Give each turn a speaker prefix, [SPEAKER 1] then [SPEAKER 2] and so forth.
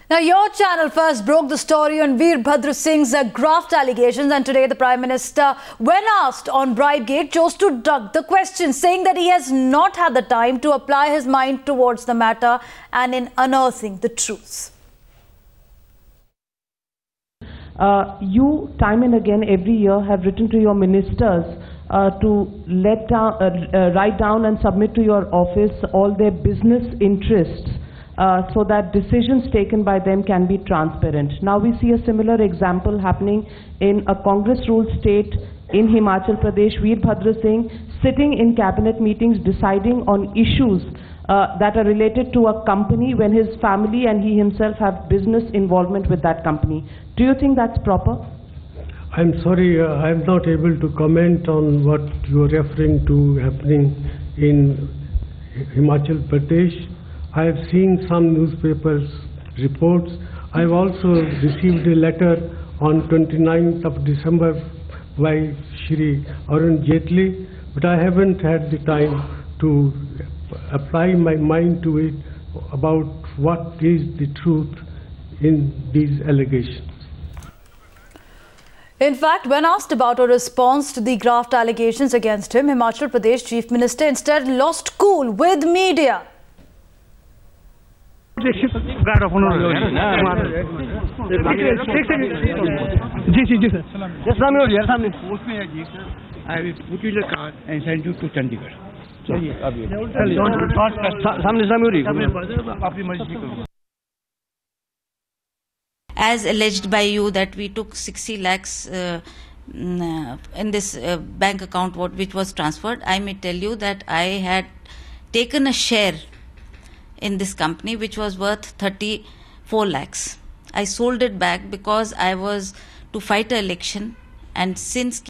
[SPEAKER 1] Now, your channel first broke the story on Veerbhadra Singh's graft allegations, and today the Prime Minister, when asked on Bribegate, chose to duck the question, saying that he has not had the time to apply his mind towards the matter and in unearthing the truth.
[SPEAKER 2] You, time and again, every year, have written to your ministers to write down and submit to your office all their business interests, so that decisions taken by them can be transparent. Now we see a similar example happening in a Congress-ruled state in Himachal Pradesh. Veerbhadra Singh sitting in cabinet meetings deciding on issues that are related to a company when his family and he himself have business involvement with that company. Do you think that's proper?
[SPEAKER 3] I'm sorry, I'm not able to comment on what you are referring to happening in Himachal Pradesh. I have seen some newspapers reports. I've also received a letter on 29th of December by Shri Arun Jaitley, but I haven't had the time to apply my mind to it about what is the truth in these allegations.
[SPEAKER 1] In fact, when asked about a response to the graft allegations against him, Himachal Pradesh Chief Minister instead lost cool with media.
[SPEAKER 4] जी sir सामने I will put you in the car and send you to Chandigarh.
[SPEAKER 5] As alleged by you that we took 60 lakhs in this bank account which was transferred, I may tell you that I had taken a share in this company which was worth 34 lakhs. I sold it back because I was to fight an election, and since